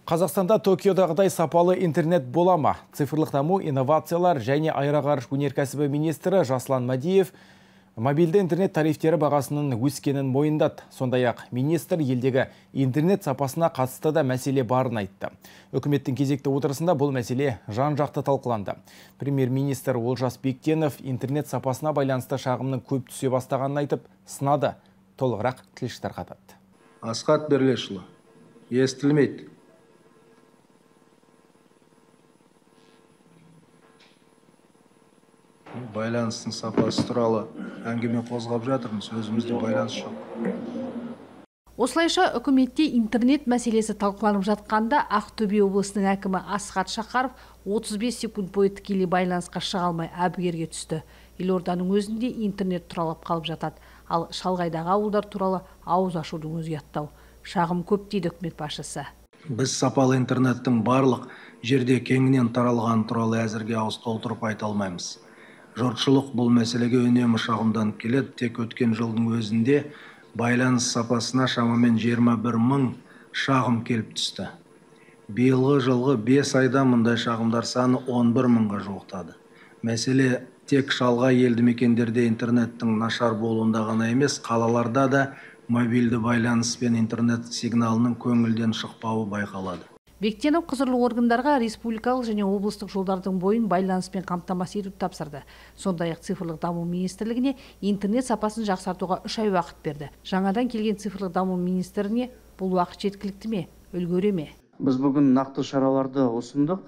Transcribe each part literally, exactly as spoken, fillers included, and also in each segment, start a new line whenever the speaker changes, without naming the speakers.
Қазақстанда Токиодағыдай сапалы интернет бола ма? Цифрлық даму, инновациялар және аэроғарыш өнеркәсібі министрі Жаслан Мадиев мобильді интернет тарифтері бағасының өскенін мойындады. Сондай-ақ министр елдегі интернет сапасына қатысты да мәселе барын айтты. Үкіметтің кезекті отырысында бұл мәселе жан-жақты талқыланды. Премьер-министр Олжас Бектенов интернет сапасына байланысты шағымның көп түсе бастағанын айтып сынады. Толығырақ тілші тарқатады.
Асхат Берлешұлы, естілмейді. Байланыстың сапасы туралы әңгіме қозғап жатырмыз, өзімізде байланыс жоқ.
Осылайша үкіметте интернет мәселесі талқыланып жатқанда Ақтөбе облысының әкімі Асхат Шақаров отыз бес секунд бойы тікелей байланысқа шыға алмай әбігерге түсті. Елорданың өзінде интернет тұралап қалып жатады, ал шалғайдағы ауылдар туралы ауыз ашудың өзі ұяттау. Шағым көп дейді үкімет басшысы.
Біз сапалы интернеттің барлық жерде кеңінен таралған туралы әзірге ауыз толтырып айта алмаймыз. Жұртшылық бұл мәселеге үнемі шағымданып келеді. Тек өткен жылдың өзінде байланыс сапасына шамамен жиырма бір мың шағым келіп түсті. Биылғы жылғы бес айда мұндай шағымдар саны он бір мыңға жуықтады. Мәселе тек шалғай елді мекендерде интернеттің нашар болуында ғана емес, қалаларда да мобильді байланыс пен интернет сигналының көңілден шықпауы байқалады.
Бектенов құзырлы органдарға республикалық және облыстық жолдардың бойын байланыспен қамтамасыз етуді тапсырды. Сондай-ақ цифрлық даму министрлігіне интернет сапасын жақсартуға үш ай уақыт берді. Жаңадан келген цифрлық даму министріне бұл уақыт жеткілікті ме, үлгере ме?
Біз бүгін нақты шараларды ұсындық.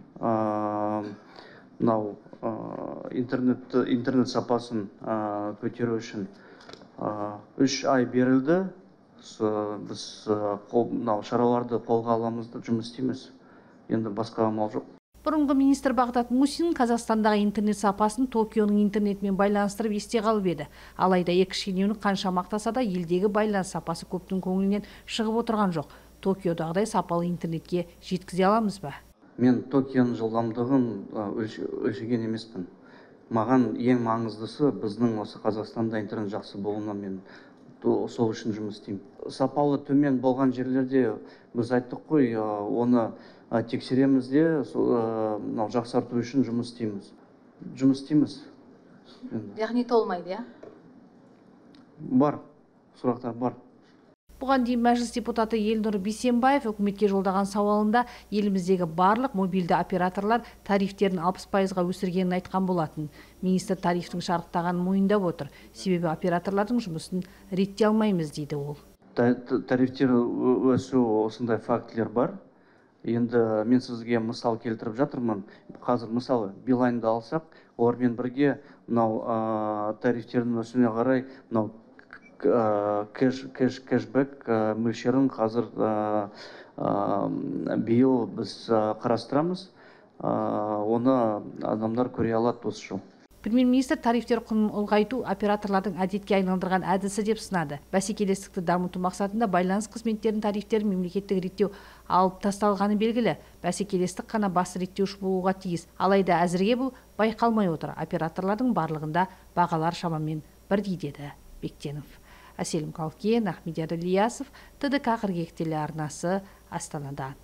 Мынау интернет интернет сапасын көтеру үшін үш ай берілді. Біз шараларды қолға аламыз да жұмыс істейміз. Енді басқа амал жоқ.
Бұрынғы министр Бағдат Мусин Қазақстандағы интернет сапасын Токионың интернетмен байланыстырып есте қалып еді. Алайда екі шенеунік қанша мақтаса да елдегі байланыс сапасы көптің көңілінен шығып отырған жоқ. Токиодағыдай сапалы интернетке жеткізе аламыз ба?
Мен Токионың жылдамдығын өлшеген емеспін. Маған ең маңыздысы біздің осы Қазақстанда интернет жақсы болуына мен сол үшін жұмыс істеймін. Сапалы төмен болған жерлерде біз айттық қой, оны тексереміз де, жақсарту үшін жұмыс істейміз. Жұмыс істейміз.
Яғни толмайды, я?
Бар, сұрақтар бар.
Бұған дейін мәжіліс депутаты Елнұр Бейсенбаев үкіметке жолдаған сауалында еліміздегі барлық мобильді операторлар тарифтерін алпыс пайызға өсіргенін айтқан болатын. Министр тарифтің шарықтағанын мойындап отыр. Себебі операторлардың жұмысын реттей алмаймыз дейді ол.
Тарифтер өсу осындай фактілер бар. Енді мен сізге мысал келтіріп жатырмын. Қазір мысалы Билайнды алсақ, олармен бірге мынау тарифтердің өсуіне қарай мынау кэшбэк мөлшерін қазір биыл біз қарастырамыз. Оны адамдар көре алады осы жыл.
Премьер-министр тарифтер құнын ұлғайту операторлардың әдетке айналдырған әдісі деп сынады. Бәсекелестікті дамыту мақсатында байланыс қызметтерінің тарифтерін мемлекеттік реттеу алып тасталғаны белгілі. Бәсекелестік қана басты реттеуші болуға тиіс. Алайда әзірге бұл байқалмай отыр. Операторлардың барлығында бағалар шамамен бірдей деді Бектенов. Әселім Қалкен, Ахмедияр Ильясов, Т Д К қырық екі телеарнасы, Астанадан.